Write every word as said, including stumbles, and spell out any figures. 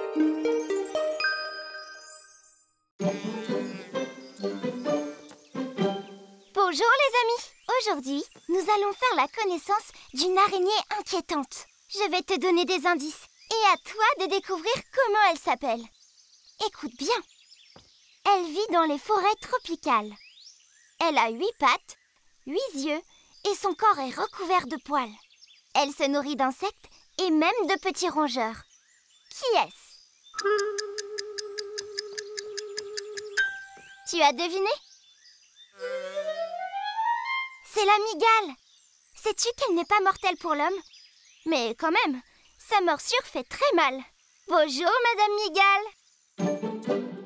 Bonjour les amis! Aujourd'hui, nous allons faire la connaissance d'une araignée inquiétante. Je vais te donner des indices et à toi de découvrir comment elle s'appelle. Écoute bien. Elle vit dans les forêts tropicales. Elle a huit pattes, huit yeux et son corps est recouvert de poils. Elle se nourrit d'insectes et même de petits rongeurs. Qui est-ce? Tu as deviné? C'est la mygale. Sais-tu qu'elle n'est pas mortelle pour l'homme? Mais quand même, sa morsure fait très mal. Bonjour, Madame Mygale.